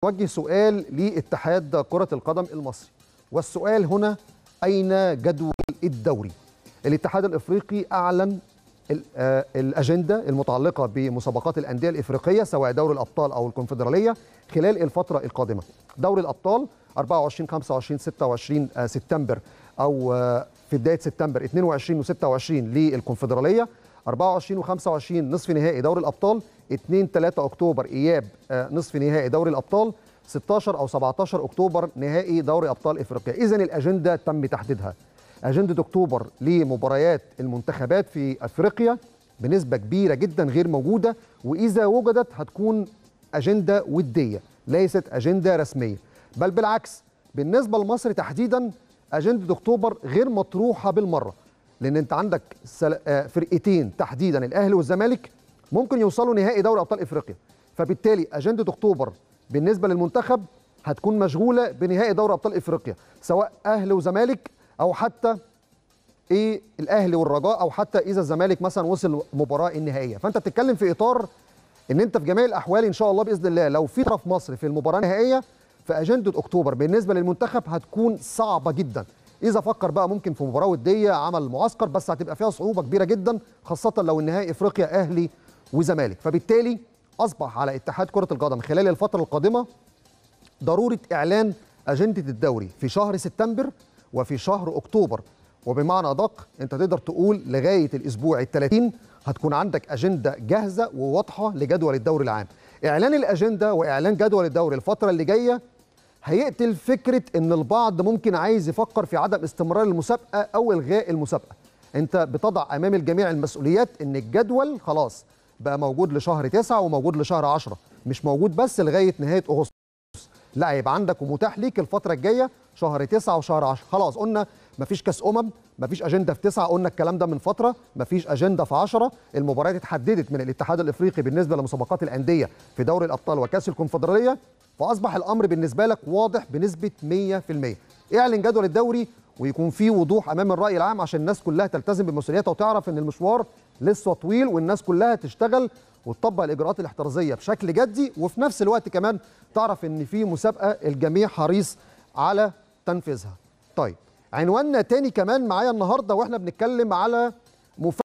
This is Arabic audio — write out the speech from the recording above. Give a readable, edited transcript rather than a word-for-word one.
وجه سؤال لاتحاد كرة القدم المصري، والسؤال هنا: أين جدول الدوري؟ الاتحاد الإفريقي أعلن الأجندة المتعلقة بمسابقات الأندية الإفريقية سواء دوري الأبطال أو الكونفدرالية خلال الفترة القادمة. دوري الأبطال 24 25 26 سبتمبر، أو في بداية سبتمبر 22 و26 للكونفدرالية، 24 و25 نصف نهائي دوري الأبطال، 2 3 أكتوبر إياب نصف نهائي دوري الأبطال، 16 أو 17 أكتوبر نهائي دوري أبطال إفريقيا. إذن الأجندة تم تحديدها. أجندة أكتوبر لمباريات المنتخبات في أفريقيا بنسبة كبيرة جدا غير موجودة، وإذا وجدت هتكون أجندة ودية ليست أجندة رسمية. بل بالعكس، بالنسبة لمصر تحديدا أجندة أكتوبر غير مطروحة بالمرة، لأن أنت عندك فرقتين تحديدا الأهلي والزمالك ممكن يوصلوا نهائي دوري أبطال إفريقيا، فبالتالي أجندة أكتوبر بالنسبة للمنتخب هتكون مشغولة بنهائي دوري أبطال إفريقيا، سواء أهلي وزمالك أو حتى الأهلي والرجاء، أو حتى إذا الزمالك مثلا وصل مباراة النهائية. فأنت بتتكلم في إطار إن أنت في جميع الأحوال إن شاء الله بإذن الله لو في طرف مصر في المباراة النهائية، فأجندة أكتوبر بالنسبة للمنتخب هتكون صعبة جدا. إذا فكر بقى ممكن في مباراة ودية عمل معسكر، بس هتبقى فيها صعوبة كبيرة جدا، خاصة لو النهائي إفريقيا أهلي وزمالك. فبالتالي أصبح على اتحاد كرة القدم خلال الفترة القادمة ضرورة إعلان أجندة الدوري في شهر سبتمبر وفي شهر أكتوبر، وبمعنى أدق أنت تقدر تقول لغاية الأسبوع ال30 هتكون عندك أجندة جاهزة وواضحة لجدول الدوري العام. إعلان الأجندة وإعلان جدول الدوري الفترة اللي جاية هيقتل فكرة إن البعض ممكن عايز يفكر في عدم استمرار المسابقة أو إلغاء المسابقة. أنت بتضع أمام الجميع المسؤوليات إن الجدول خلاص بقى موجود لشهر 9 وموجود لشهر 10، مش موجود بس لغاية نهاية أغسطس، لا، هيبقى عندك ومتاح ليك الفترة الجاية شهر 9 وشهر 10. خلاص قلنا مفيش كاس مفيش أجندة في 9، قلنا الكلام ده من فترة، مفيش أجندة في 10. المباريات اتحددت من الاتحاد الإفريقي بالنسبة لمسابقات الأندية في دوري الأبطال وكأس الكونفدرالية، فأصبح الأمر بالنسبة لك واضح بنسبة 100%. اعلن جدول الدوري ويكون فيه وضوح أمام الرأي العام عشان الناس كلها تلتزم بمسؤولياتها وتعرف إن المشوار لسه طويل، والناس كلها تشتغل وتطبق الإجراءات الاحترازية بشكل جدي، وفي نفس الوقت كمان تعرف إن في مسابقة الجميع حريص على تنفيذها. طيب، عنواننا تاني كمان معايا النهارده واحنا بنتكلم على